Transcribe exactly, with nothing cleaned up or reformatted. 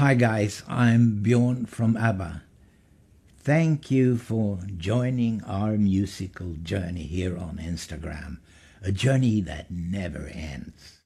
Hi guys, I'm Björn from ABBA. Thank you for joining our musical journey here on Instagram, a journey that never ends.